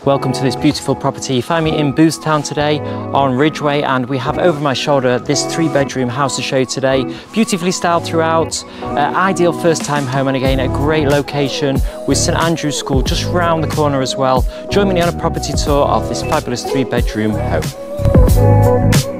Welcome to this beautiful property. You find me in Boothstowm today on Ridgeway, and we have over my shoulder this 3-bedroom house to show you today. Beautifully styled throughout, ideal first-time home, and again a great location with St Andrews School just round the corner as well. Join me on a property tour of this fabulous 3-bedroom home.